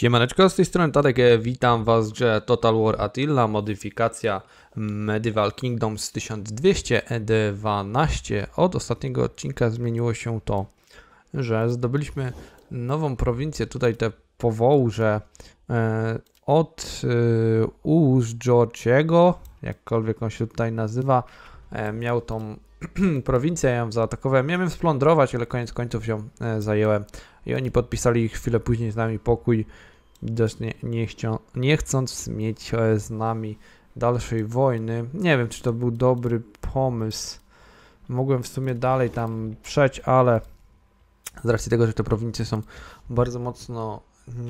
Siemaneczko, z tej strony Tadek, witam was w grze Total War Attila, modyfikacja Medieval Kingdoms z 1212. Od ostatniego odcinka zmieniło się to, że zdobyliśmy nową prowincję, tutaj te Powołże od Ułóż Georgiego, jakkolwiek on się tutaj nazywa, miał tą prowincję, ja ją zaatakowałem, miałem ją splądrować, ale koniec końców ją zajęłem i oni podpisali chwilę później z nami pokój, widocznie nie chcąc mieć z nami dalszej wojny. Nie wiem, czy to był dobry pomysł, mogłem w sumie dalej tam przejść, ale z racji tego, że te prowincje są bardzo mocno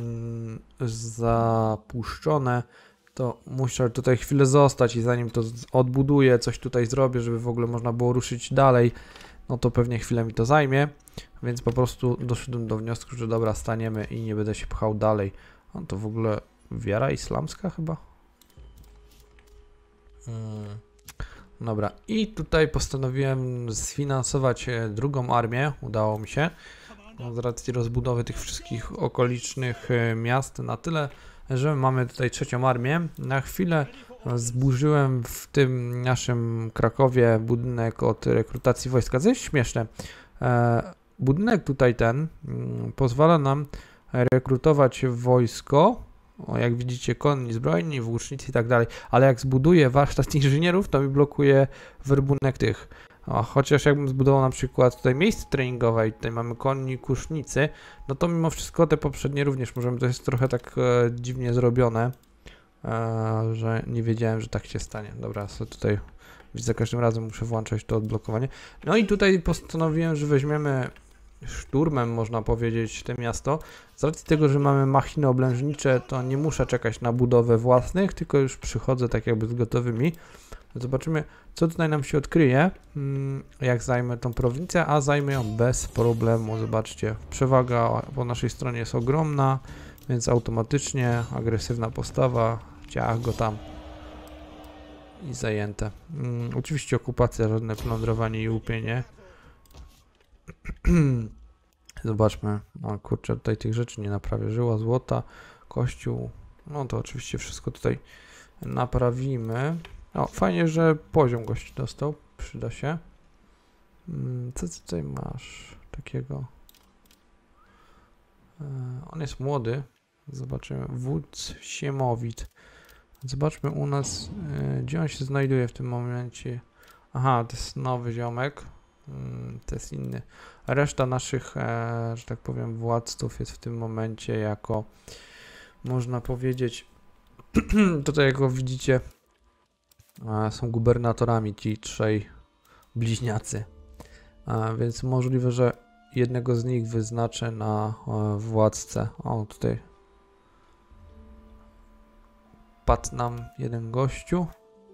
zapuszczone, to muszę tutaj chwilę zostać i zanim to odbuduję, coś tutaj zrobię, żeby w ogóle można było ruszyć dalej, no to pewnie chwilę mi to zajmie, więc po prostu doszedłem do wniosku, że dobra, staniemy i nie będę się pchał dalej. A to w ogóle wiara islamska chyba? Dobra, i tutaj postanowiłem sfinansować drugą armię, udało mi się, z racji rozbudowy tych wszystkich okolicznych miast na tyle, że mamy tutaj trzecią armię. Na chwilę zburzyłem w tym naszym Krakowie budynek od rekrutacji wojska. Co jest śmieszne, budynek tutaj ten pozwala nam rekrutować wojsko, jak widzicie konni zbrojni, włócznicy i tak dalej, ale jak zbuduję warsztat inżynierów, to mi blokuje werbunek tych. Chociaż jakbym zbudował na przykład tutaj miejsce treningowe i tutaj mamy konni kusznicy, no to mimo wszystko te poprzednie również możemy, to jest trochę tak dziwnie zrobione, że nie wiedziałem, że tak się stanie. Dobra, so tutaj za każdym razem muszę włączać to odblokowanie. No i tutaj postanowiłem, że weźmiemy szturmem, można powiedzieć, to miasto. Z racji tego, że mamy machiny oblężnicze, to nie muszę czekać na budowę własnych, tylko już przychodzę tak jakby z gotowymi. Zobaczymy, co tutaj nam się odkryje, jak zajmę tą prowincję, a zajmę ją bez problemu. Zobaczcie, przewaga po naszej stronie jest ogromna, więc automatycznie agresywna postawa, ciach go tam i zajęte. Oczywiście okupacja, żadne plądrowanie i łupienie. Zobaczmy, o kurczę, tutaj tych rzeczy nie naprawię, żyła złota, kościół, no to oczywiście wszystko tutaj naprawimy. O, fajnie, że poziom gości dostał, przyda się. Co ty tutaj masz takiego? On jest młody, zobaczymy, wódz Siemowit. Zobaczmy u nas, gdzie on się znajduje w tym momencie. Aha, to jest nowy ziomek. To jest inny. Reszta naszych, że tak powiem, władców jest w tym momencie jako, można powiedzieć, tutaj jak widzicie, są gubernatorami ci trzej bliźniacy. Więc możliwe, że jednego z nich wyznaczę na władcę. O, tutaj padł nam jeden gościu,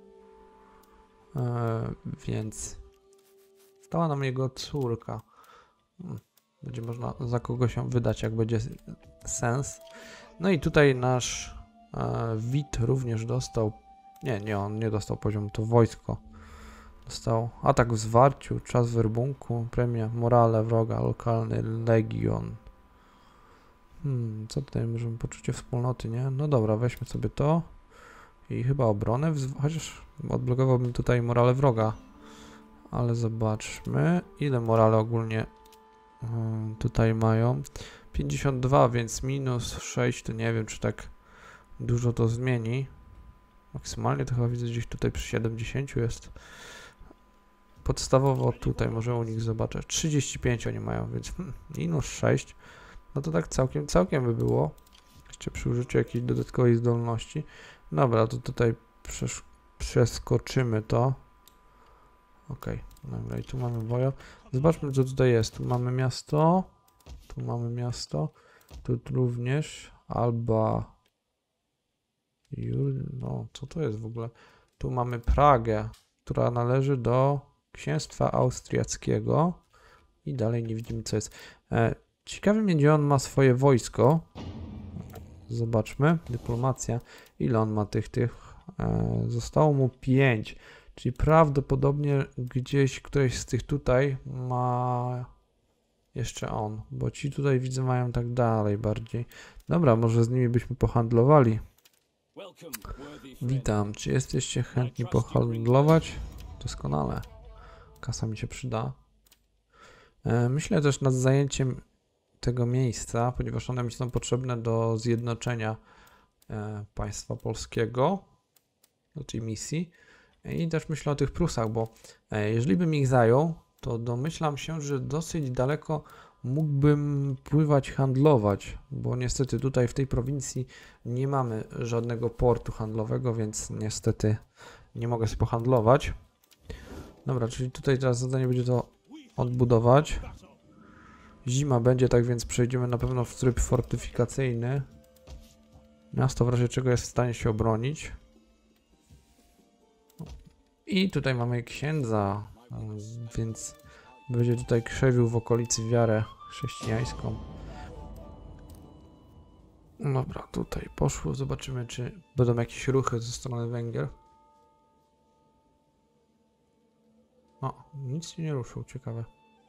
więc stała nam jego córka. Będzie można za kogo się wydać, jak będzie sens. No i tutaj nasz Wit również dostał. Nie, on nie dostał poziomu, to wojsko. Dostał atak w zwarciu, czas werbunku, premia, morale wroga, lokalny legion. Co tutaj możemy, poczucie wspólnoty, nie? No dobra, weźmy sobie to. I chyba obronę, chociaż odblokowałbym tutaj morale wroga. Ale zobaczmy, ile morale ogólnie tutaj mają. 52, więc minus 6, to nie wiem, czy tak dużo to zmieni. Maksymalnie to chyba widzę gdzieś tutaj przy 70 jest. Podstawowo tutaj może u nich zobaczę. 35 oni mają, więc minus 6. No to tak całkiem by było. Jeszcze przy użyciu jakiejś dodatkowej zdolności. Dobra, to tutaj przeskoczymy to. Ok, dobra, i tu mamy bojo. Zobaczmy, co tutaj jest. Tu mamy miasto. Tu mamy miasto. Tu również. Alba. No, co to jest w ogóle? Tu mamy Pragę, która należy do Księstwa Austriackiego. I dalej nie widzimy, co jest. Ciekawe mnie, gdzie on ma swoje wojsko. Zobaczmy. Dyplomacja. Ile on ma tych? Zostało mu 5. Czyli prawdopodobnie gdzieś któreś z tych tutaj ma jeszcze on, bo ci tutaj widzę mają tak dalej bardziej. Dobra, może z nimi byśmy pohandlowali. Witam, czy jesteście chętni pohandlować? Doskonale. Kasa mi się przyda. Myślę też nad zajęciem tego miejsca, ponieważ one mi są potrzebne do zjednoczenia państwa polskiego, do tej misji. I też myślę o tych Prusach, bo jeżeli bym ich zajął, to domyślam się, że dosyć daleko mógłbym pływać, handlować, bo niestety tutaj w tej prowincji nie mamy żadnego portu handlowego, więc niestety nie mogę sobie pohandlować. Dobra, czyli tutaj teraz zadanie będzie to odbudować. Zima będzie, tak więc przejdziemy na pewno w tryb fortyfikacyjny. Miasto w razie czego jest w stanie się obronić. I tutaj mamy księdza, więc będzie tutaj krzewił w okolicy wiarę chrześcijańską. Dobra, tutaj poszło. Zobaczymy, czy będą jakieś ruchy ze strony Węgier. O, nic się nie ruszył, ciekawe.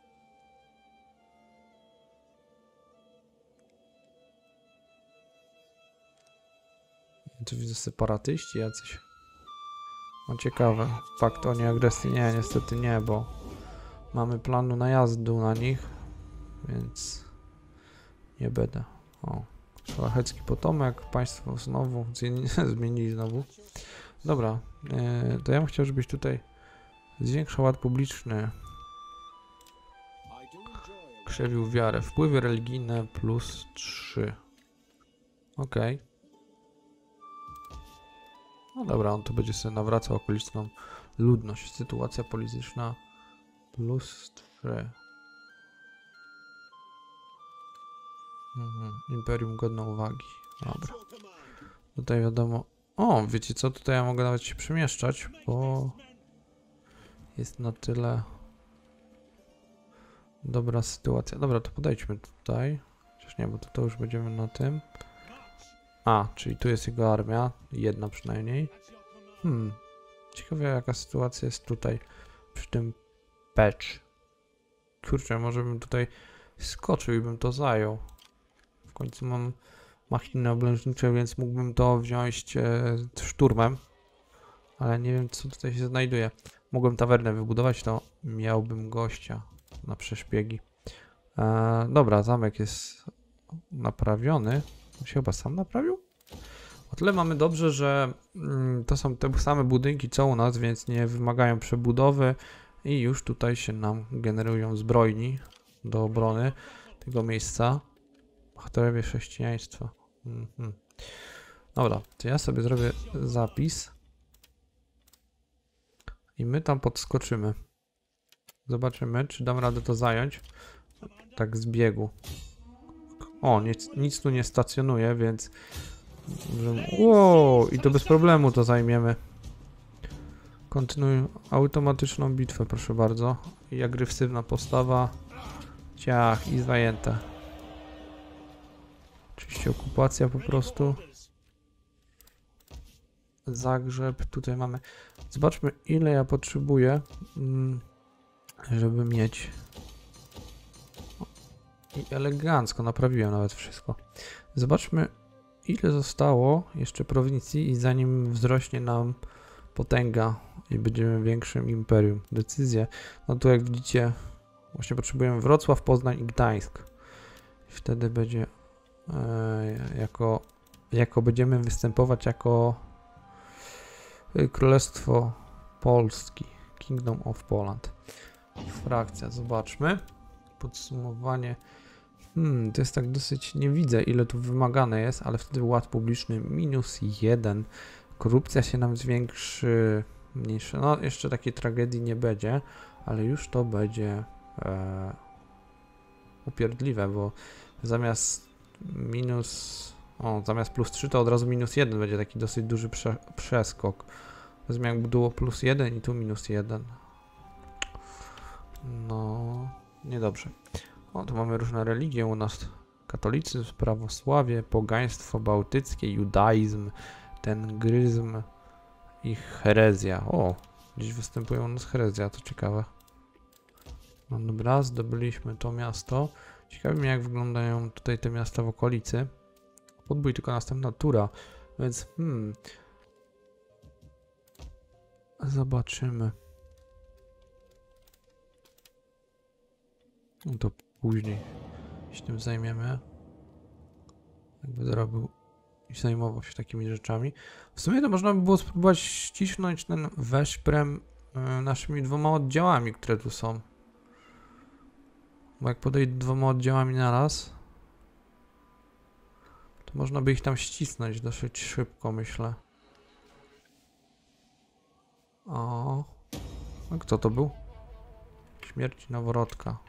Tu widzę separatyści jacyś. No ciekawe. Fakt o nieagresji nie, niestety nie, bo mamy planu najazdu na nich, więc nie będę. O, szlachecki potomek, państwo znowu zmienili znowu. Dobra, to ja bym chciał, żebyś tutaj zwiększał ład publiczny. Krzewił wiarę. Wpływy religijne plus 3. Okej. No dobra, on tu będzie sobie nawracał okoliczną ludność. Sytuacja polityczna plus 3. Imperium godne uwagi. Dobra. Tutaj wiadomo... O, wiecie co? Tutaj ja mogę nawet się przemieszczać, bo jest na tyle dobra sytuacja. Dobra, to podejdźmy tutaj. Chociaż nie, bo to już będziemy na tym. A, czyli tu jest jego armia. Jedna przynajmniej. Ciekawe jaka sytuacja jest tutaj przy tym patch. Kurczę, może bym tutaj skoczył i bym to zajął. W końcu mam machiny oblężnicze, więc mógłbym to wziąć szturmem. Ale nie wiem, co tutaj się znajduje. Mogłem tawernę wybudować, to miałbym gościa na przeszpiegi. Dobra, zamek jest naprawiony. On się chyba sam naprawił? O tyle mamy dobrze, że to są te same budynki co u nas, więc nie wymagają przebudowy i już tutaj się nam generują zbrojni do obrony tego miejsca. Bohaterowie chrześcijaństwa. Dobra, to ja sobie zrobię zapis i my tam podskoczymy. Zobaczymy, czy dam radę to zająć. Tak z biegu. O, nic tu nie stacjonuje, więc... Wow, i to bez problemu to zajmiemy. Kontynuuj automatyczną bitwę, proszę bardzo. I agresywna postawa. Ciach, i zajęte. Oczywiście okupacja po prostu. Zagrzeb, tutaj mamy... Zobaczmy, ile ja potrzebuję, żeby mieć... I elegancko naprawiłem nawet wszystko. Zobaczmy, ile zostało jeszcze prowincji i zanim wzrośnie nam potęga i będziemy większym imperium. Decyzje. No tu jak widzicie, właśnie potrzebujemy Wrocław, Poznań i Gdańsk. I wtedy będzie jako będziemy występować jako Królestwo Polski. Kingdom of Poland. Frakcja, zobaczmy. Podsumowanie. To jest tak dosyć, nie widzę ile tu wymagane jest, ale wtedy ład publiczny -1. Korupcja się nam zwiększy, mniejsze. No jeszcze takiej tragedii nie będzie, ale już to będzie upierdliwe, bo zamiast zamiast +3 to od razu -1 będzie taki dosyć duży przeskok. Wezmę jakby było +1 i tu -1. No, niedobrze. O, tu mamy różne religie u nas. Katolicyzm, prawosławie, pogaństwo bałtyckie, judaizm, tengryzm i herezja. O, gdzieś występują u nas herezja, to ciekawe. No dobra, zdobyliśmy to miasto. Ciekawi mnie, jak wyglądają tutaj te miasta w okolicy. Podbój tylko następna tura, więc zobaczymy. No to później się tym zajmiemy. Jakby zrobił i zajmował się takimi rzeczami. W sumie to można by było spróbować ścisnąć ten Veszprem naszymi 2 oddziałami, które tu są. Bo jak podejdę 2 oddziałami na raz, to można by ich tam ścisnąć dosyć szybko, myślę. O, a kto to był? Śmierć noworodka.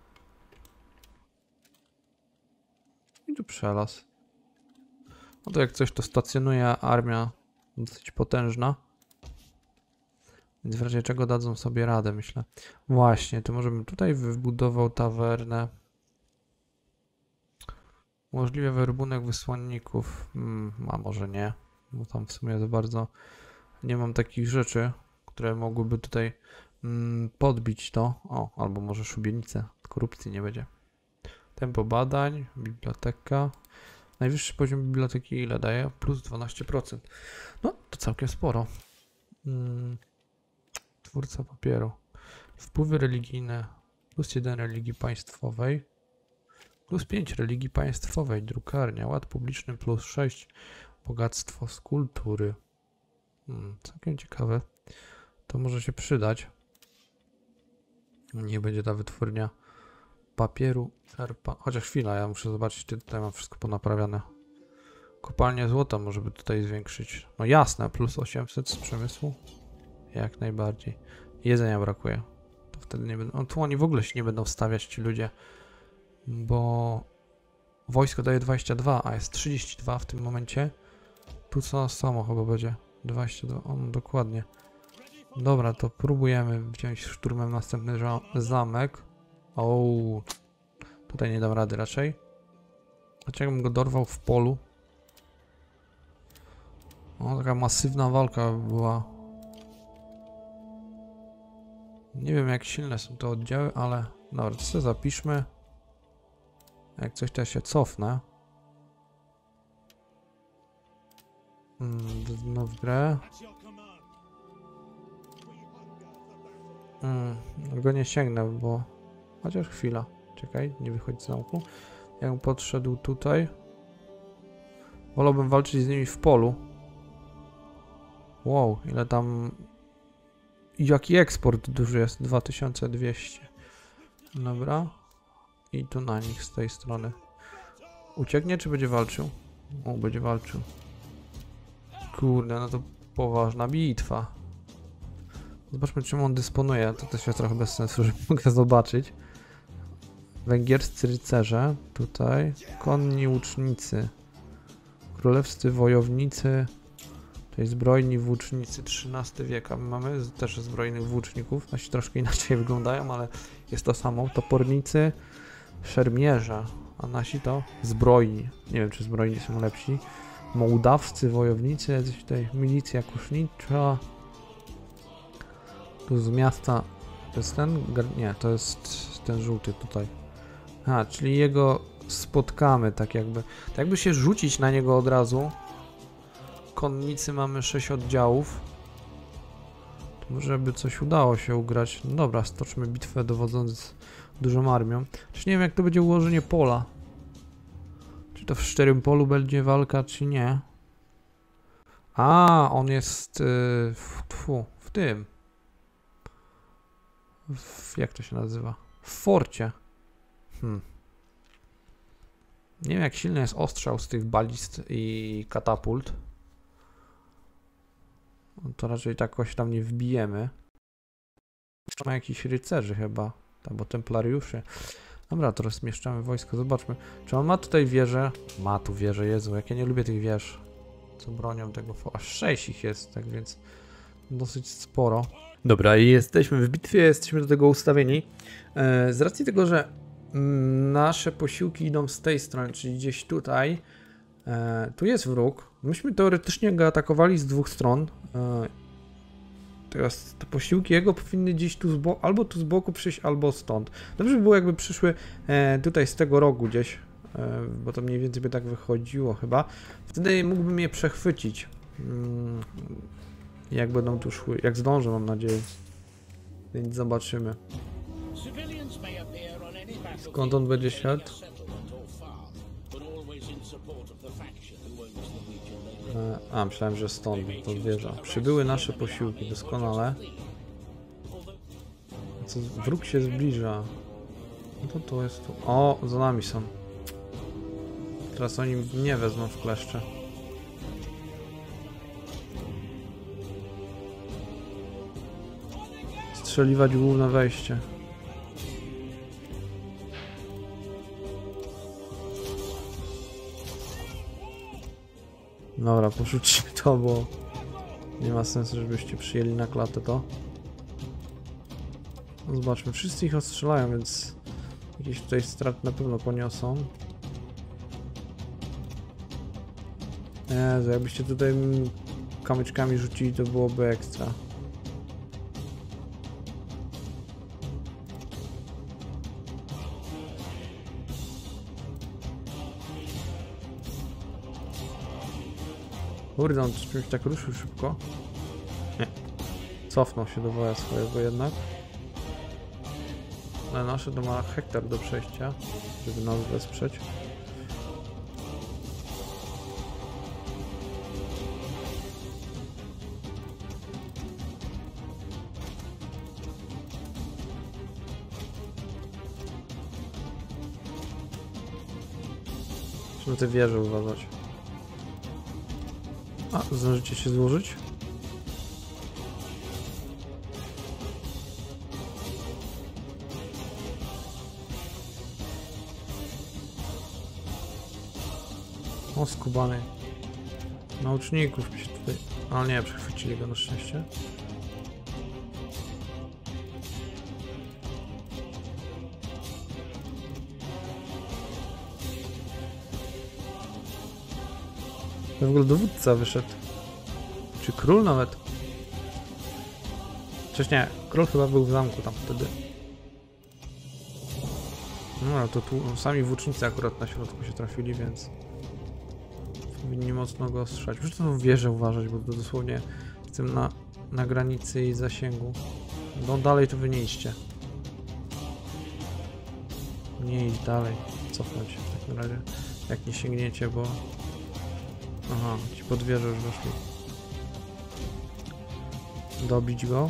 I tu przelas. No to jak coś, to stacjonuje armia dosyć potężna. Więc w razie czego dadzą sobie radę, myślę. Właśnie, to może bym tutaj wybudował tawernę. Możliwie werbunek wysłanników. A może nie. Bo tam w sumie za bardzo nie mam takich rzeczy, które mogłyby tutaj podbić to. O, albo może szubienicę. Korupcji nie będzie. Tempo badań, biblioteka. Najwyższy poziom biblioteki ile daje? Plus 12%. No, to całkiem sporo. Twórca papieru. Wpływy religijne. Plus 1 religii państwowej. Plus 5 religii państwowej. Drukarnia. Ład publiczny plus 6. Bogactwo z kultury. Całkiem ciekawe. To może się przydać. Nie będzie ta wytwórnia papieru czerpa. Chociaż chwila, ja muszę zobaczyć, czy tutaj mam wszystko ponaprawiane. Kopalnia złota może by tutaj zwiększyć. No jasne, plus 800 z przemysłu. Jak najbardziej. Jedzenia brakuje. To wtedy nie będą. No tu oni w ogóle się nie będą wstawiać, ci ludzie. Bo wojsko daje 22, a jest 32 w tym momencie. Tu co samo chyba będzie. 22, no dokładnie. Dobra, to próbujemy wziąć szturmem następny zamek. O, tutaj nie dam rady raczej. Dlaczego go dorwał w polu? O, taka masywna walka była. Nie wiem, jak silne są te oddziały, ale dobra, to sobie zapiszmy. Jak coś, to ja się cofnę. No w grę. Go nie sięgnę, bo... Chociaż chwila. Czekaj, nie wychodź z zamku. Jakbym podszedł tutaj. Wolałbym walczyć z nimi w polu. Wow, ile tam... Jaki eksport duży jest? 2200. Dobra. I tu na nich z tej strony. Ucieknie, czy będzie walczył? O, będzie walczył. Kurde, no to poważna bitwa. Zobaczmy, czym on dysponuje. To też jest trochę bez sensu, że mogę zobaczyć. Węgierscy rycerze. Tutaj. Konni łucznicy. Królewscy wojownicy. Tutaj zbrojni włócznicy. XIII wiek. A my mamy też zbrojnych włóczników. Nasi troszkę inaczej wyglądają, ale jest to samo. Topornicy. Szermierze. A nasi to zbrojni. Nie wiem, czy zbrojni są lepsi. Mołdawscy wojownicy. Jacyś tutaj milicja kusznicza. Tu z miasta... To jest ten? Nie, to jest ten żółty tutaj. A, czyli jego spotkamy tak jakby. Tak jakby się rzucić na niego od razu. Konnicy mamy 6 oddziałów. To może by coś udało się ugrać. No dobra, stoczmy bitwę dowodząc dużą armią. Czy nie wiem, jak to będzie ułożenie pola. Czy to w szczerym polu będzie walka, czy nie. A, on jest w tym. Jak to się nazywa? W forcie. Nie wiem, jak silny jest ostrzał z tych balist i katapult. To raczej tak jakoś tam nie wbijemy. Ma jakichś rycerzy chyba. Albo templariuszy. Dobra, to rozmieszczamy wojsko. Zobaczmy. Czy on ma tutaj wieżę? Ma tu wieżę. Jezu, jak ja nie lubię tych wież. Co bronią tego. Aż 6 ich jest, tak więc dosyć sporo. Dobra, i jesteśmy w bitwie, jesteśmy do tego ustawieni. Z racji tego, że nasze posiłki idą z tej strony, czyli gdzieś tutaj. Tu jest wróg. Myśmy teoretycznie go atakowali z 2 stron. Teraz te posiłki jego powinny gdzieś tu z boku, albo tu z boku przyjść, albo stąd. Dobrze by było, jakby przyszły tutaj z tego rogu gdzieś, bo to mniej więcej by tak wychodziło chyba. Wtedy mógłbym je przechwycić. Jak będą tu szły, jak zdążę, mam nadzieję. Więc zobaczymy. Skąd on będzie siadł? A, myślałem, że stąd, to wieża. Przybyły nasze posiłki, doskonale. Co, wróg się zbliża. No to tu jest tu. O, za nami są. Teraz oni mnie wezmą w kleszcze. Strzeliwać główne wejście. Dobra, porzućcie to, bo nie ma sensu, żebyście przyjęli na klatę to. No zobaczmy, wszyscy ich ostrzelają, więc jakieś tutaj straty na pewno poniosą. Jezu, jakbyście tutaj kamyczkami rzucili, to byłoby ekstra. Kurde, on czymś tak ruszył szybko. Nie. Cofnął się do woja swojego jednak. Ale nasze to ma hektar do przejścia, żeby nas wesprzeć. Musimy te wieże uważać. A, zdążycie się złożyć? O, skubany. Nauczników się tutaj... Ale nie, przechwycili go na szczęście. W ogóle dowódca wyszedł. Czy król nawet? Przecież nie, król chyba był w zamku tam wtedy. No ale to tu sami włócznicy akurat na środku się trafili, więc powinni mocno go ostrzać. Muszę tą wieżę uważać, bo to dosłownie jestem na granicy jej zasięgu. No dalej to wy nie idźcie. Nie idź dalej. Cofnąć w takim razie. Jak nie sięgniecie, bo... Aha, ci pod wieżę już weszli. Dobić go.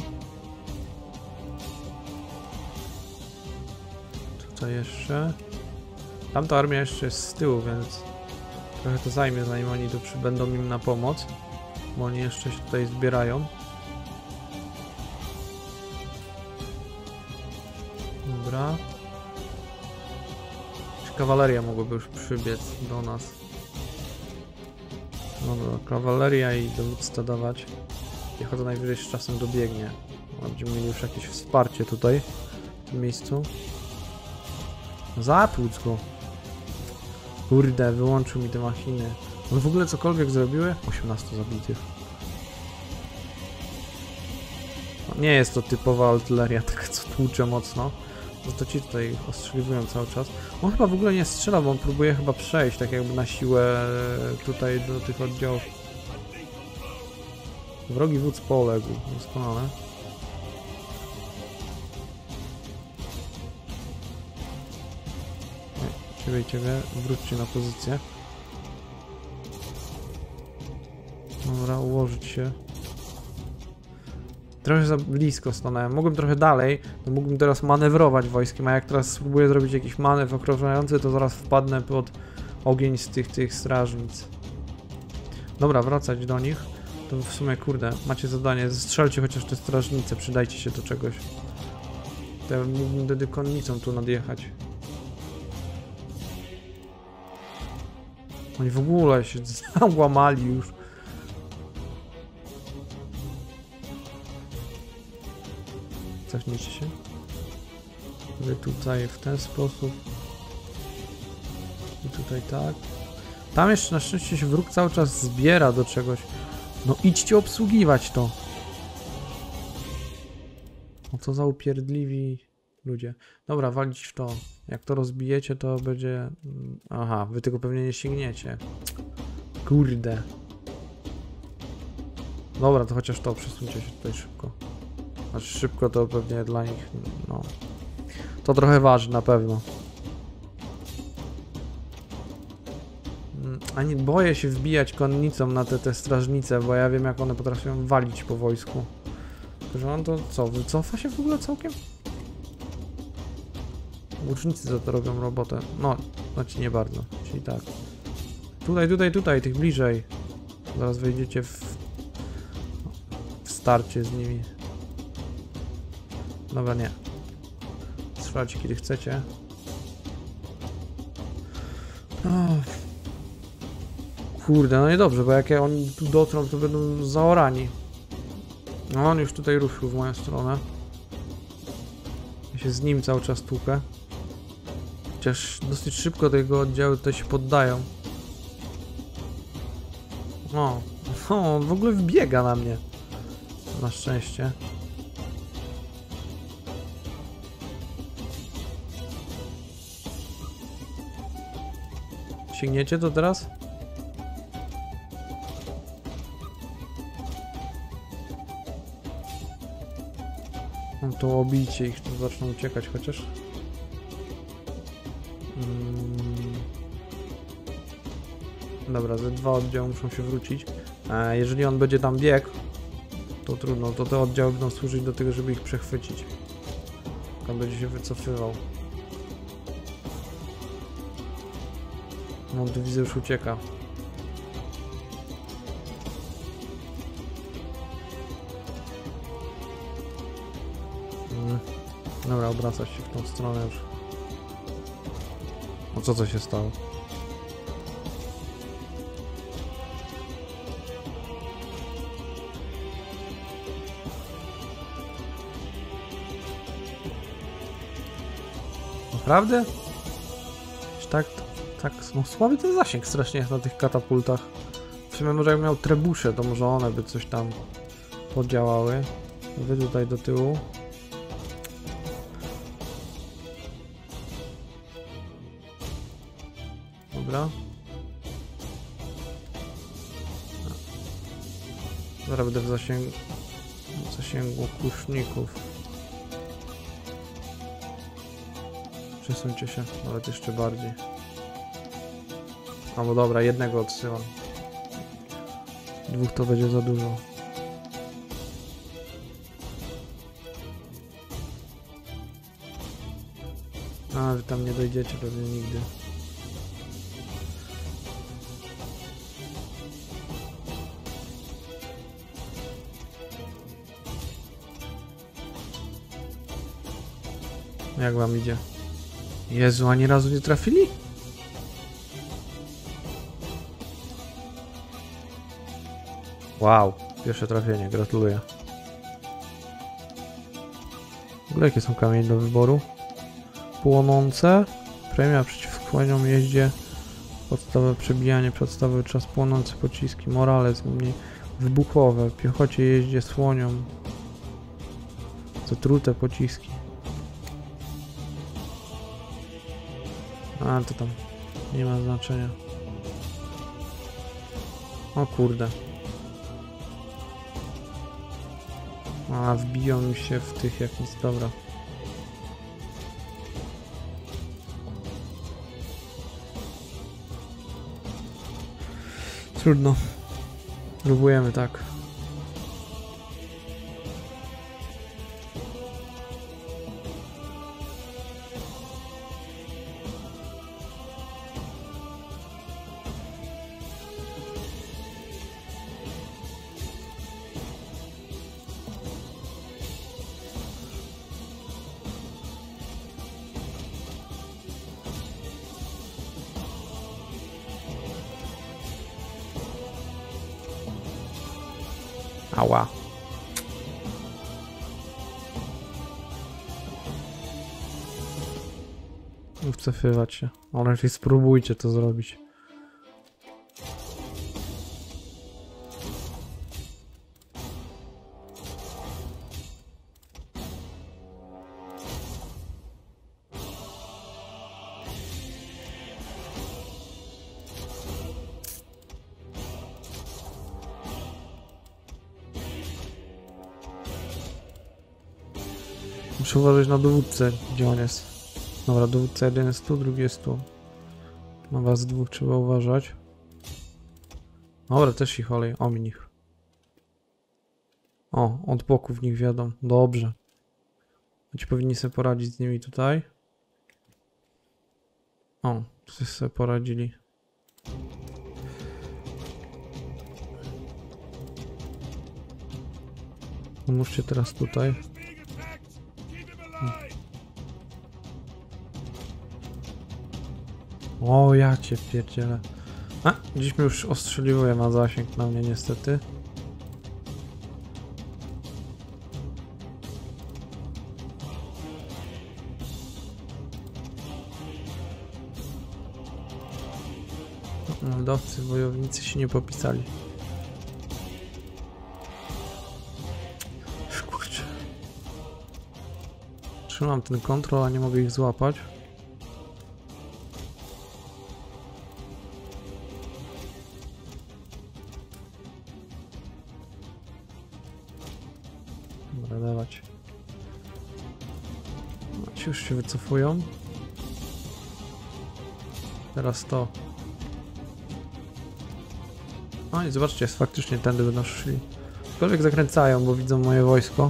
Tutaj jeszcze. Tamta armia jeszcze jest z tyłu, więc trochę to zajmie, zanim oni tu przybędą im na pomoc. Bo oni jeszcze się tutaj zbierają. Dobra. Czy kawaleria mogłaby już przybiec do nas? Dobra, kawaleria i dowódca dawać. Piechota najwyżej z czasem dobiegnie. Będziemy mieli już jakieś wsparcie tutaj, w tym miejscu. Zatłuc go! Kurde, wyłączył mi te machiny. On w ogóle cokolwiek zrobiły? 18 zabitych. No, nie jest to typowa artyleria, taka co tłucze mocno. No to ci tutaj ostrzeliwują cały czas. On chyba w ogóle nie strzela, bo on próbuje chyba przejść, tak jakby na siłę tutaj do tych oddziałów. Wrogi wódz poległ, doskonale. Ciebie, wróćcie na pozycję. Dobra, ułożyć się. Trochę za blisko stanąłem. Mogłem trochę dalej, to mógłbym teraz manewrować wojskiem, a jak teraz spróbuję zrobić jakiś manewr okrążający, to zaraz wpadnę pod ogień z tych strażnic. Dobra, wracać do nich. To w sumie, kurde, macie zadanie, zestrzelcie chociaż te strażnice, przydajcie się do czegoś. To ja mógłbym wtedy konnicą tu nadjechać. Oni w ogóle się załamali już. Cofnijcie się. Wy tutaj w ten sposób. I tutaj tak. Tam jeszcze na szczęście się wróg cały czas zbiera do czegoś. No idźcie obsługiwać to. No co za upierdliwi ludzie. Dobra, walić w to. Jak to rozbijecie, to będzie... Aha, wy tego pewnie nie sięgniecie. Kurde. Dobra, to chociaż to przesuńcie się tutaj szybko. Znaczy szybko to pewnie dla nich, no... To trochę waży na pewno. A nie boję się wbijać konnicą na te strażnice, bo ja wiem jak one potrafią walić po wojsku. Tylko że on to co, wycofa się w ogóle całkiem? Łucznicy za to robią robotę. No, znaczy nie bardzo, czyli tak. Tutaj, tych bliżej. Zaraz wejdziecie w starcie z nimi. Dobra, nie. Strzelajcie kiedy chcecie. Kurde, no niedobrze, bo jak oni tu dotrą, to będą zaorani. No on już tutaj ruszył w moją stronę. Ja się z nim cały czas tłukę. Chociaż dosyć szybko tego oddziały tutaj się poddają. O, on w ogóle wbiega na mnie. Na szczęście. Sięgniecie to teraz? No to obijcie ich, to zaczną uciekać chociaż. Dobra, ze 2 oddziały muszą się wrócić. Jeżeli on będzie tam biegł, to trudno, to te oddziały będą służyć do tego, żeby ich przechwycić. On będzie się wycofywał. No tu widzę, już ucieka. Dobra, obraca się w tą stronę już. No co się stało? Naprawdę? Tak, no słaby ten zasięg strasznie jest na tych katapultach. W sumie może jak miał trebusze, to może one by coś tam podziałały. Wy tutaj do tyłu. Dobra. Zaraz będę w zasięgu kuszników. Przesuńcie się, nawet jeszcze bardziej. No bo dobra, jednego odsyłam. 2 to będzie za dużo. A, wy tam nie dojdziecie pewnie nigdy. Jak wam idzie? Jezu, ani razu nie trafili? Wow, pierwsze trafienie, gratuluję. W ogóle jakie są kamienie do wyboru? Płonące, premia przeciw kłaniom jeździe, podstawowe przebijanie, podstawowy czas płonący pociski, morale mniej wybuchowe, piechocie jeździe słonią, zatrute pociski. A to tam nie ma znaczenia. O kurde. A wbiją mi się w tych jak nic, dobra. Trudno. Próbujemy tak. Ała. Wcofywać się. Ale raczej spróbujcie to zrobić. Muszę uważać na dowódcę, gdzie on jest. Dobra, dowódca jeden jest tu, drugi jest tu. Na was dwóch trzeba uważać. Dobra, też ich olej, omin ich. O, od boku w nich wiadomo. Dobrze. Ci powinni sobie poradzić z nimi tutaj. O, tu sobie poradzili. Pomóżcie teraz tutaj. O, ja cię pierdzielę. A, dziś mnie już ostrzeliwuje, ma zasięg na mnie niestety. Moldowcy, wojownicy się nie popisali. Kurczę. Trzymam ten kontrol, a nie mogę ich złapać. Dobra, dawać. Ci już się wycofują. Teraz to. No i zobaczcie, faktycznie tędy będą szli. Aczkolwiek zakręcają, bo widzą moje wojsko.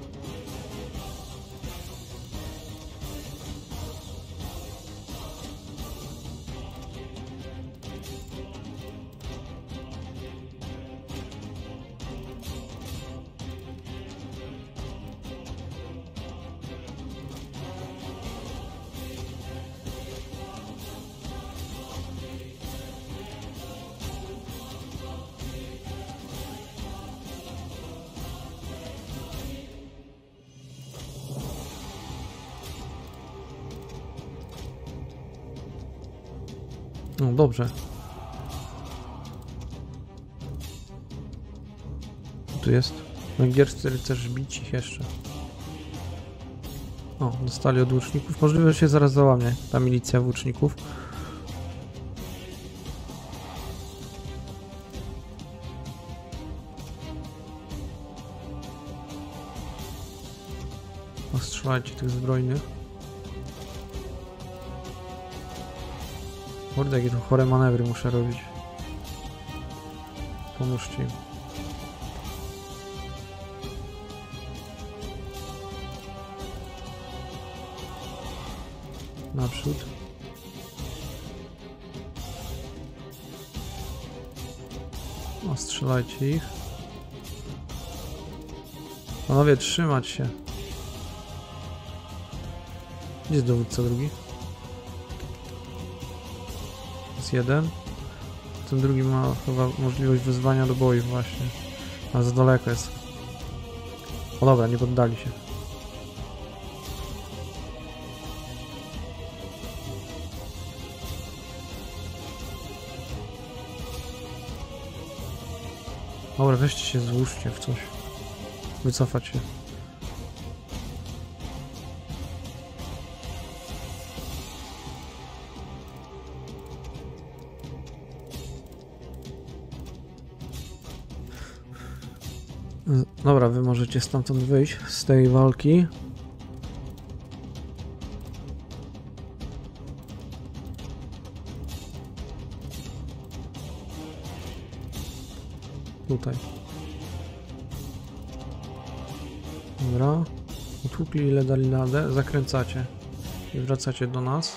No dobrze. Tu jest węgierscy rycerz, bić ich jeszcze. O, dostali od łuczników. Możliwe, że się zaraz załamie ta milicja włóczników. Ostrzelajcie tych zbrojnych. Kurde, jakie tu chore manewry muszę robić. Pomóżcie im. Naprzód. Ostrzelajcie ich. Panowie, trzymać się. Gdzie jest dowódca drugi? Jest jeden. Ten drugi ma chyba możliwość wezwania do boju właśnie. Ale za daleko jest. O dobra, nie poddali się. Dobra, weźcie się, złóżcie w coś. Wycofać się. Dobra, wy możecie stamtąd wyjść z tej walki. Tutaj. Dobra. Utłukli ile dali radę. Zakręcacie. I wracacie do nas.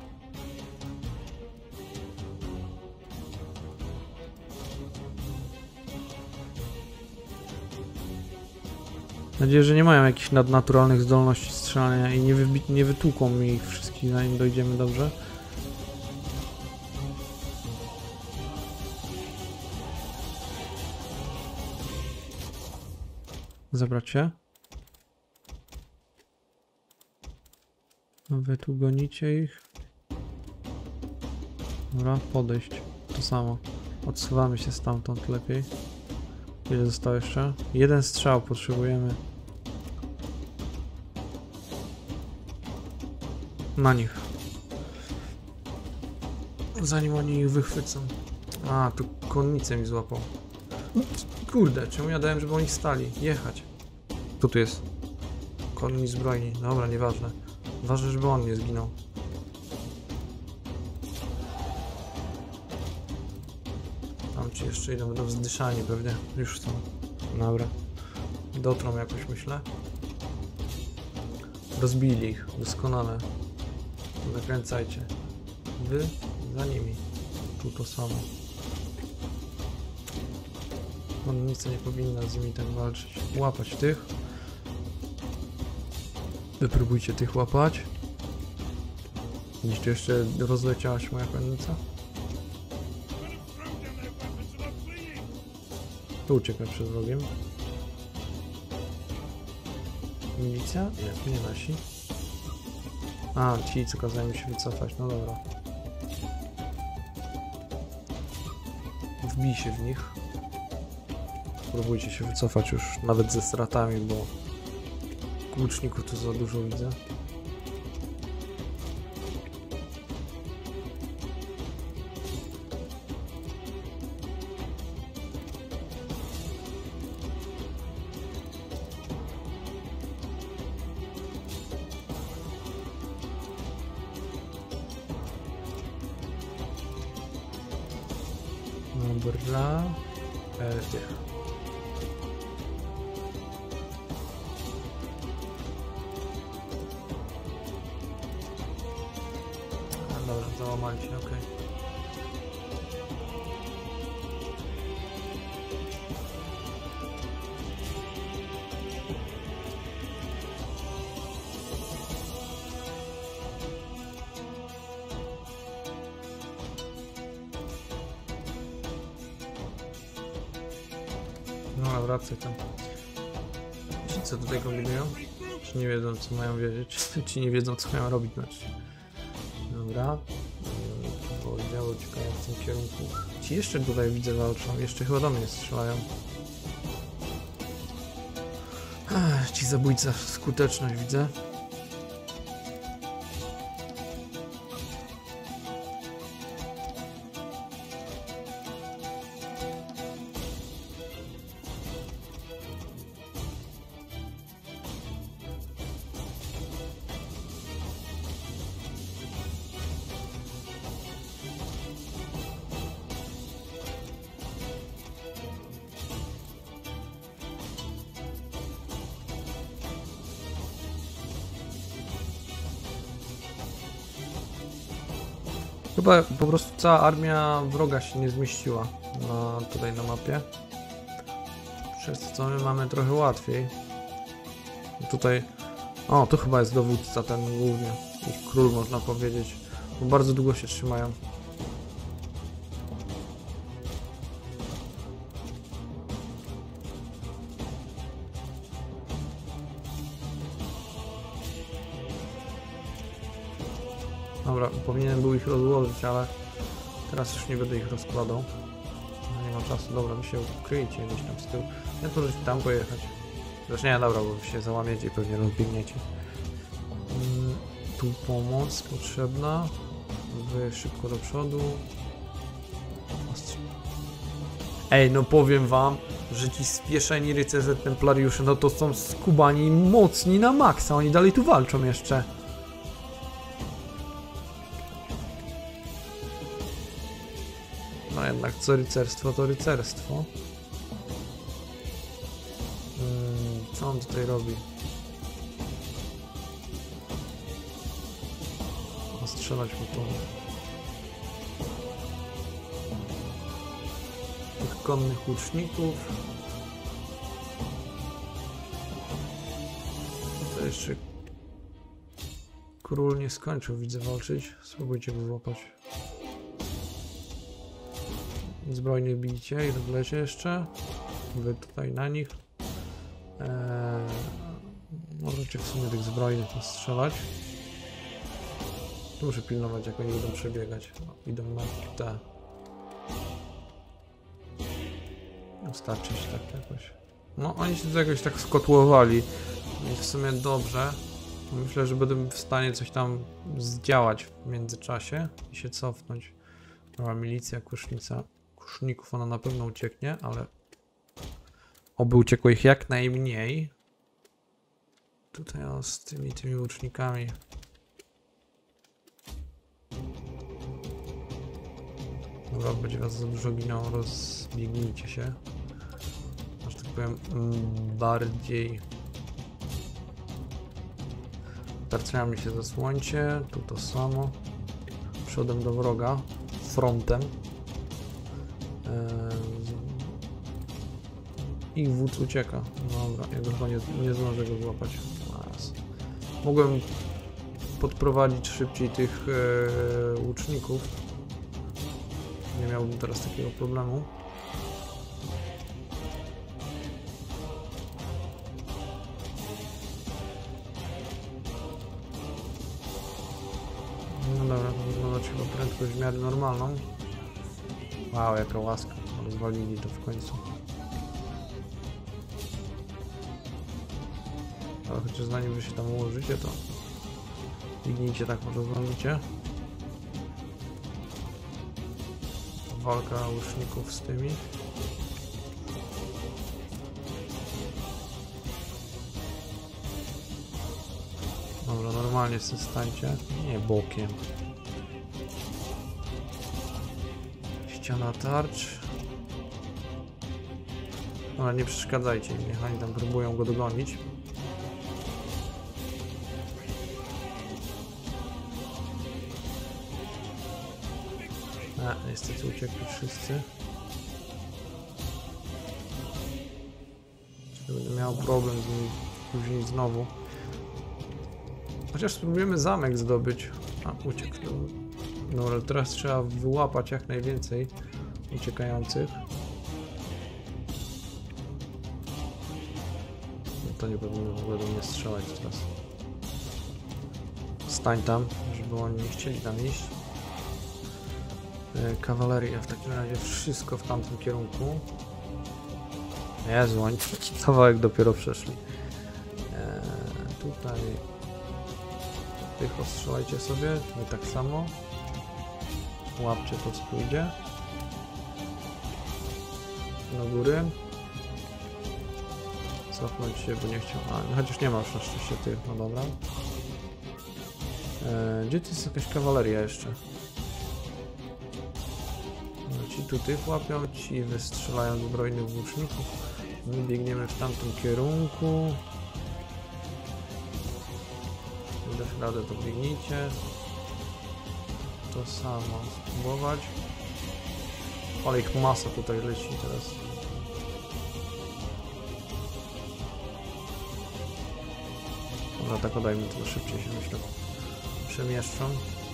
Mam nadzieję, że nie mają jakichś nadnaturalnych zdolności strzelania i nie wytłuką mi ich wszystkich, zanim dojdziemy dobrze. Zebrać się. No wy tu gonicie ich. Dobra, podejść. To samo. Odsuwamy się stamtąd lepiej. Ile zostało jeszcze? Jeden strzał potrzebujemy. Na nich. Zanim oni ich wychwycą. A, tu konnicę mi Kurde, czemu ja dałem, żeby oni stali? Jechać. Co tu jest? Konni zbrojni. Dobra, nieważne. Ważne, żeby on nie zginął. Tam ci jeszcze idą, będą zdyszani pewnie. Już są. Dobra. Dotrą jakoś, myślę. Rozbili ich. Doskonale. Zakręcajcie. Wy za nimi. Tu to samo. Konnica nie powinna z nimi tak walczyć. Łapać tych. Wy próbujcie tych łapać. Widzisz, tu jeszcze rozleciała się moja konnica. Tu uciekaj przed wrogiem. Milicja? Nie, tu nie nasi. A, ci co kazali mi się wycofać, no dobra. Wbij się w nich. Spróbujcie się wycofać już nawet ze stratami, bo łuczników tu za dużo widzę. Dobra. Tych. Dobra, załamali się, okej. No, wracaj tam. Ci co tutaj kombinują? Czy nie wiedzą co mają wiedzieć? Czy nie wiedzą co mają robić? Znaczy. Dobra. Bo oddziały uciekają w tym kierunku. Ci jeszcze tutaj widzę walczą. Jeszcze chyba do mnie strzelają. Ci zabójca, skuteczność widzę. Chyba po prostu cała armia wroga się nie zmieściła tutaj na mapie. Przez co my mamy trochę łatwiej. Tutaj... O, tu chyba jest dowódca ten głównie. Ich król można powiedzieć. Bo bardzo długo się trzymają. Dobra, powinienem był ich rozłożyć, ale teraz już nie będę ich rozkładał. Nie ma czasu, dobra, wy się ukryjcie gdzieś tam z tyłu. Ja to żeś tam pojechać. Zresztą nie, dobra, bo się załamiecie i pewnie rozbiegniecie. Tu pomoc potrzebna. Wy szybko do przodu. Ej, no powiem wam, że ci spieszeni rycerze templariusze, no to są skubani mocni na maksa. Oni dalej tu walczą jeszcze. No jednak co rycerstwo, to rycerstwo. Co on tutaj robi? Strzelać mu tu. Tych konnych łuczników. To jeszcze król nie skończył, widzę, walczyć. Spróbujcie go złapać. Zbrojnych bijcie i rozlecie jeszcze. Wy tutaj na nich. Możecie w sumie tych zbrojnych strzelać. Tu muszę pilnować, jak oni będą przebiegać. Idą na te. Starczy się tak jakoś. No oni się tu jakoś tak skotłowali. I w sumie dobrze. Myślę, że będę w stanie coś tam zdziałać w międzyczasie i się cofnąć. Dobra, milicja, kusznica. Kuszników ona na pewno ucieknie, ale oby uciekło ich jak najmniej. Tutaj o, z tymi łucznikami. Dobra, będzie was za dużo ginęło, rozbiegnijcie się. Aż tak powiem, bardziej. Tarczami się zasłońcie, tu to samo. Przodem do wroga, frontem. Ich wódz ucieka. Dobra, ja go chyba nie zdążę go złapać. Mogłem podprowadzić szybciej tych łuczników. Nie miałbym teraz takiego problemu. No dobra, to wygląda chyba prędkość w miarę normalną. Wow, jaka łaska. Rozwalili to w końcu. Ale chociaż zanim wy się tam ułożycie, to biegnijcie tak, może zwolnicie. Walka łuczników z tymi. Dobra, normalnie sobie stańcie. Nie bokiem. Ściana tarcz. Dobra, nie przeszkadzajcie im, niech oni tam próbują go dogonić. Niestety uciekli wszyscy. Będę miał problem z nimi później znowu. Chociaż spróbujemy zamek zdobyć. A, uciekł. No ale teraz trzeba wyłapać jak najwięcej uciekających. No to nie powinno w ogóle do mnie strzelać teraz. Stań tam, żeby oni nie chcieli tam iść. Kawaleria w takim razie wszystko w tamtym kierunku. Jezu, oni taki kawałek dopiero przeszli. Tutaj tych ostrzelajcie sobie, wy tak samo. Łapcie to, co pójdzie. Do góry. Cofnąć się, bo nie chciał. A, no chociaż nie ma już na szczęście tych, no dobra. Gdzie tu jest jakaś kawaleria jeszcze? Ci tu tych łapią, ci wystrzelają zbrojnych włóczników. My biegniemy w tamtym kierunku. Jak dasz radę, to biegnijcie. To samo spróbować. Ale ich masa tutaj leci teraz. Dobra, tak odajmy, to szybciej się myślę przemieszczą.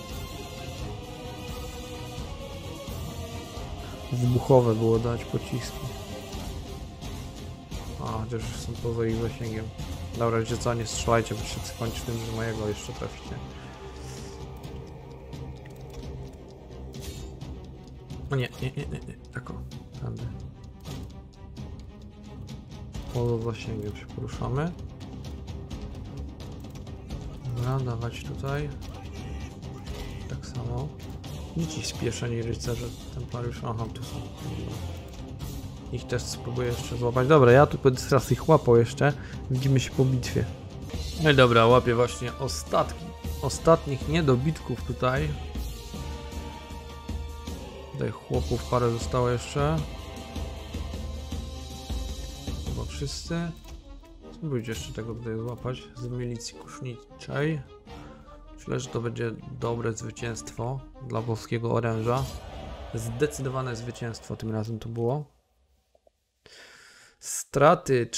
Wybuchowe było dać pociski. A, chociaż już są poza ich zasięgiem. Dobra, wiecie co, nie strzelajcie, bo się skończy tym, że mojego jeszcze traficie. No nie. Tak o, tędy. Poza zasięgiem się poruszamy. Dobra, dawać tutaj. Tak samo. Gdzie ci spieszeni rycerze, templariusze? Aha, tu są. Ich też spróbuję jeszcze złapać. Dobra, ja tu będę teraz ich łapał jeszcze. Widzimy się po bitwie. No i dobra, łapię właśnie ostatnich niedobitków tutaj. Tutaj chłopów parę zostało jeszcze. Chyba wszyscy. Spróbujcie jeszcze tego tutaj złapać z milicji kuszniczej. Myślę, że to będzie dobre zwycięstwo dla włoskiego oręża. Zdecydowane zwycięstwo tym razem to było. Straty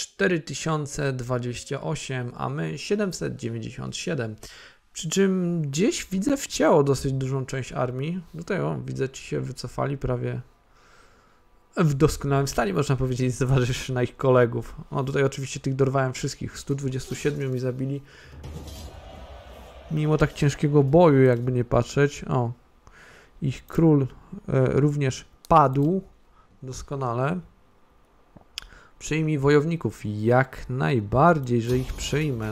4028, a my 797. Przy czym gdzieś widzę w ciało dosyć dużą część armii. Do tego widzę, ci się wycofali prawie w doskonałym stanie, można powiedzieć, zważywszy na ich kolegów. O, tutaj oczywiście tych dorwałem wszystkich. 127 mi zabili. Mimo tak ciężkiego boju, jakby nie patrzeć. O, ich król również padł. Doskonale. Przyjmij wojowników. Jak najbardziej, że ich przyjmę.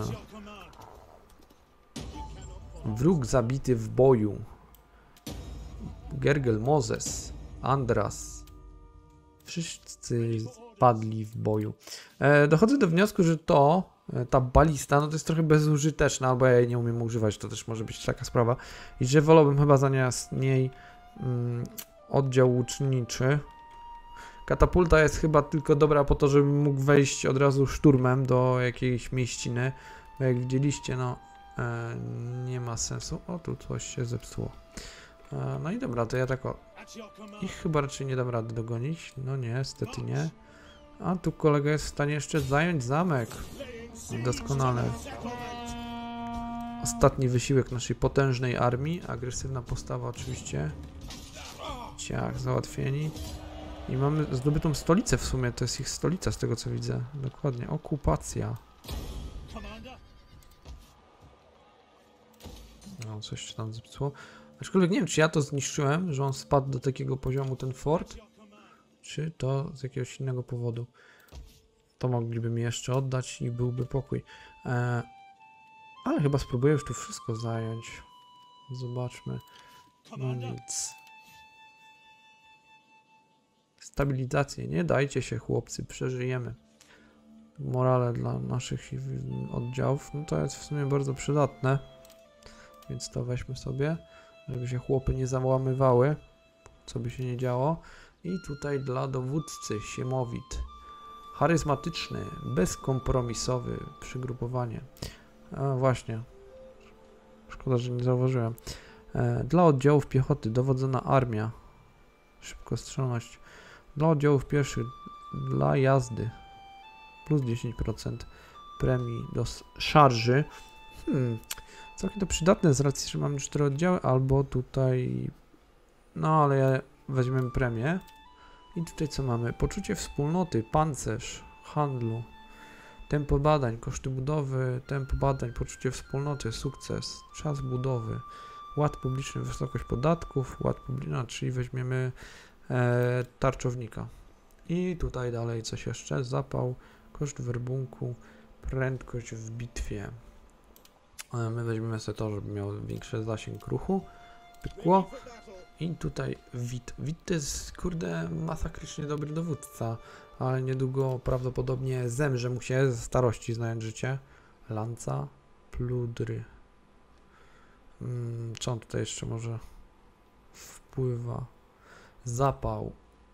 Wróg zabity w boju. Gergel, Mozes, Andras. Wszyscy padli w boju. Dochodzę do wniosku, że to Ta balista, no to jest trochę bezużyteczna, albo ja jej nie umiem używać, to też może być taka sprawa. I że wolałbym chyba zamiast niej oddział łuczniczy. Katapulta jest chyba tylko dobra po to, żebym mógł wejść od razu szturmem do jakiejś mieściny. Bo jak widzieliście, no nie ma sensu. O, tu coś się zepsuło. No i dobra, to ja tak o... Ich chyba raczej nie dam rady dogonić. No nie, niestety nie. A tu kolega jest w stanie jeszcze zająć zamek. Doskonale. Ostatni wysiłek naszej potężnej armii. Agresywna postawa oczywiście. Ciach, załatwieni. I mamy zdobytą stolicę w sumie. To jest ich stolica z tego co widzę. Dokładnie. Okupacja. No, coś się tam zepsuło. Aczkolwiek nie wiem, czy ja to zniszczyłem, że on spadł do takiego poziomu, ten fort, czy to z jakiegoś innego powodu. To mogliby mi jeszcze oddać i byłby pokój. Ale chyba spróbuję już tu wszystko zająć. Zobaczmy. No nic. Stabilizację. Nie dajcie się, chłopcy, przeżyjemy. Morale dla naszych oddziałów, no to jest w sumie bardzo przydatne. Więc to weźmy sobie, żeby się chłopy nie załamywały, co by się nie działo. I tutaj dla dowódcy Siemowit. Charyzmatyczny, bezkompromisowy, przygrupowanie. A właśnie. Szkoda, że nie zauważyłem. Dla oddziałów piechoty dowodzona armia. Szybkostrzelność. Dla oddziałów pieszych, dla jazdy. Plus 10% premii do szarży. Całkiem to przydatne z racji, że mamy 4 oddziały, albo tutaj... No, ale weźmiemy premię. I tutaj co mamy? Poczucie wspólnoty, pancerz, handlu, tempo badań, koszty budowy, tempo badań, poczucie wspólnoty, sukces, czas budowy, ład publiczny, wysokość podatków, ład publiczny, no, czyli weźmiemy tarczownika. I tutaj dalej coś jeszcze, zapał, koszt werbunku, prędkość w bitwie. My weźmiemy sobie to, żeby miał większy zasięg ruchu. Pykło. I tutaj Wit. Wit to jest, kurde, masakrycznie dobry dowódca, ale niedługo prawdopodobnie zemrze mu się ze starości, znając życie. Lanca, pludry. Co on tutaj jeszcze może wpływa? Zapał.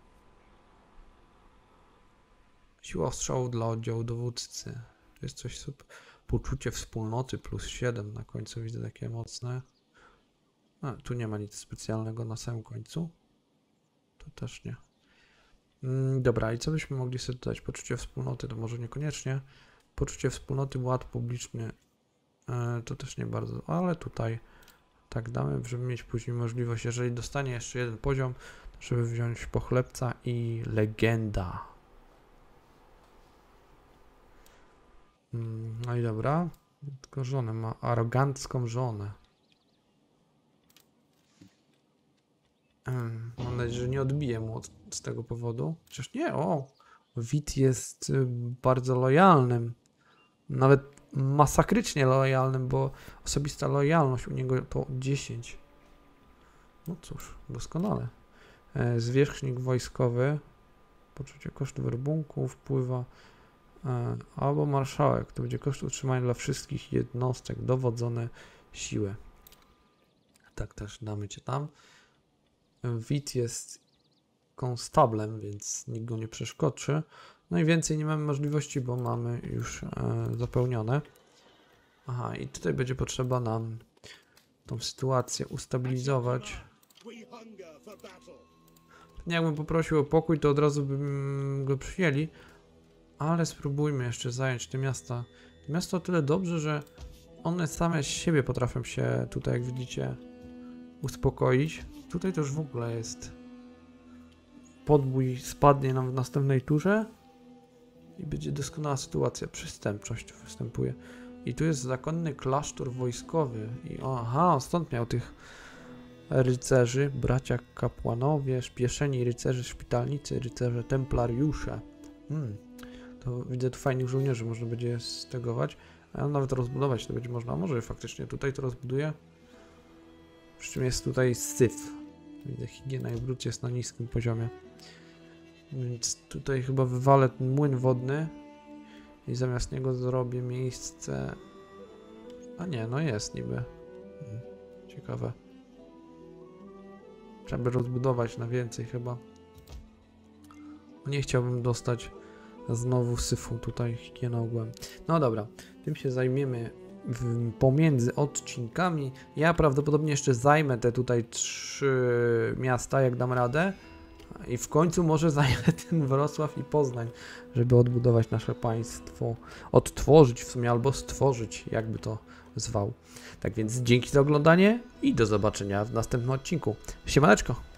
Siła ostrzału dla oddziału dowódcy. To jest coś super. Poczucie wspólnoty plus 7 na końcu widzę takie mocne. Tu nie ma nic specjalnego na samym końcu. Tu też nie. Dobra, i co byśmy mogli sobie dodać? Poczucie wspólnoty to może niekoniecznie. Poczucie wspólnoty, ład publiczny to też nie bardzo, ale tutaj tak damy, żeby mieć później możliwość, jeżeli dostanie jeszcze jeden poziom, żeby wziąć pochlebca i legenda. No i dobra, tylko żonę ma, arogancką żonę. Mam nadzieję, że nie odbiję mu z tego powodu. Chociaż nie, Wit jest bardzo lojalnym. Nawet masakrycznie lojalnym, bo osobista lojalność u niego to 10. No cóż, doskonale. Zwierzchnik wojskowy. Poczucie kosztu werbunku wpływa. Albo marszałek. To będzie koszt utrzymania dla wszystkich jednostek. Dowodzone siły. Tak też damy cię tam. Wit jest konstablem, więc nikt go nie przeszkodzi. No i więcej nie mamy możliwości, bo mamy już zapełnione. Aha, i tutaj będzie potrzeba nam tą sytuację ustabilizować. Jakbym poprosił o pokój, to od razu bym go przyjęli. Ale spróbujmy jeszcze zająć te miasta. Miasto o tyle dobrze, że one same z siebie potrafią się tutaj, jak widzicie, uspokoić. Tutaj to już w ogóle jest podbój, spadnie nam w następnej turze i będzie doskonała sytuacja. Przystępczość występuje. I tu jest zakonny klasztor wojskowy. I aha, stąd miał tych rycerzy, bracia kapłanowie, śpieszeni rycerze, szpitalnicy, rycerze, templariusze. To widzę tu fajnych żołnierzy, można będzie je stegować. A nawet rozbudować to będzie można. Może faktycznie tutaj to rozbuduję. Przy czym jest tutaj syf. Widzę, higiena i brud jest na niskim poziomie. Więc tutaj chyba wywalę ten młyn wodny i zamiast niego zrobię miejsce... A nie, no jest niby. Ciekawe. Trzeba by rozbudować na więcej chyba. Nie chciałbym dostać znowu syfu tutaj higienogłem. No dobra, tym się zajmiemy pomiędzy odcinkami. Ja prawdopodobnie jeszcze zajmę te tutaj 3 miasta, jak dam radę. I w końcu może zajmę ten Wrocław i Poznań, żeby odbudować nasze państwo. Odtworzyć w sumie, albo stworzyć, jakby to zwał. Tak więc dzięki za oglądanie i do zobaczenia w następnym odcinku. Siemaneczko!